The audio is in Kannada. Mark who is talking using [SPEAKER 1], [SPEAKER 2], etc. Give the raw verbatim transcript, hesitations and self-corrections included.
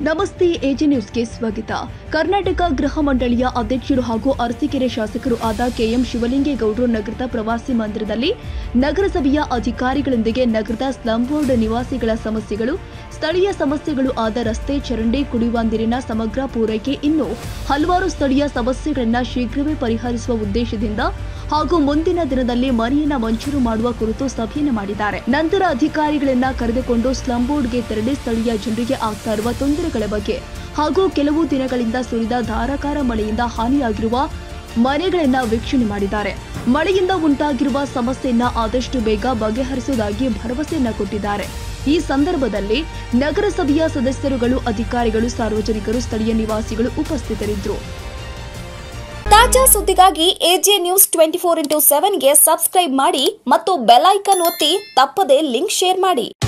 [SPEAKER 1] ನಮಸ್ತೆ ಎಜಿ ನ್ಯೂಸ್ಗೆ ಸ್ವಾಗತ. ಕರ್ನಾಟಕ ಗೃಹ ಮಂಡಳಿಯ ಅಧ್ಯಕ್ಷರು ಹಾಗೂ ಅರಸೀಕೆರೆ ಶಾಸಕರು ಆದ ಕೆಎಂ ಶಿವಲಿಂಗೇಗೌಡರು ನಗರದ ಪ್ರವಾಸಿ ಮಂದಿರದಲ್ಲಿ ನಗರಸಭೆಯ ಅಧಿಕಾರಿಗಳೊಂದಿಗೆ ನಗರದ ಸ್ಲಂ ಬೋರ್ಡ್ ನಿವಾಸಿಗಳ ಸಮಸ್ಯೆಗಳು, ಸ್ಥಳೀಯ ಸಮಸ್ಯೆಗಳು ಆದ ರಸ್ತೆ, ಚರಂಡಿ, ಕುಡಿಯುವ ನೀರಿನ ಸಮಗ್ರ ಪೂರೈಕೆ ಇನ್ನೂ ಹಲವಾರು ಸ್ಥಳೀಯ ಸಮಸ್ಯೆಗಳನ್ನು ಶೀಘ್ರವೇ ಪರಿಹರಿಸುವ ಉದ್ದೇಶದಿಂದ ಹಾಗೂ ಮುಂದಿನ ದಿನದಲ್ಲಿ ಮನೆಯನ್ನ ಮಂಜೂರು ಮಾಡುವ ಕುರಿತು ಸಭೆಯನ್ನು ಮಾಡಿದ್ದಾರೆ. ನಂತರ ಅಧಿಕಾರಿಗಳನ್ನ ಕರೆದುಕೊಂಡು ಸ್ಲಂ ಬೋರ್ಡ್ಗೆ ತೆರಳಿ ಸ್ಥಳೀಯ ಜನರಿಗೆ ಆಗ್ತಾ ಇರುವ ತೊಂದರೆಗಳ ಬಗ್ಗೆ ಹಾಗೂ ಕೆಲವು ದಿನಗಳಿಂದ ಸುರಿದ ಧಾರಾಕಾರ ಮಳೆಯಿಂದ ಹಾನಿಯಾಗಿರುವ ಮನೆಗಳನ್ನ ವೀಕ್ಷಣೆ ಮಾಡಿದ್ದಾರೆ. ಮಳೆಯಿಂದ ಉಂಟಾಗಿರುವ ಸಮಸ್ಯೆಯನ್ನ ಆದಷ್ಟು ಬೇಗ ಬಗೆಹರಿಸುವುದಾಗಿ ಭರವಸೆಯನ್ನ ಕೊಟ್ಟಿದ್ದಾರೆ. ಈ ಸಂದರ್ಭದಲ್ಲಿ ನಗರಸಭೆಯ ಸದಸ್ಯರುಗಳು, ಅಧಿಕಾರಿಗಳು, ಸಾರ್ವಜನಿಕರು, ಸ್ಥಳೀಯ ನಿವಾಸಿಗಳು ಉಪಸ್ಥಿತರಿದ್ದರು.
[SPEAKER 2] ತಾಜಾ ಸುದ್ದಿಗಾಗಿ AJ news twenty four into seven ಗೆ ಸಬ್ಸ್ಕ್ರೈಬ್ ಮಾಡಿ ಮತ್ತು ಬೆಲ್ ಐಕಾನ್ ಒತ್ತಿ ತಪ್ಪದೇ ಲಿಂಕ್ ಶೇರ್ ಮಾಡಿ.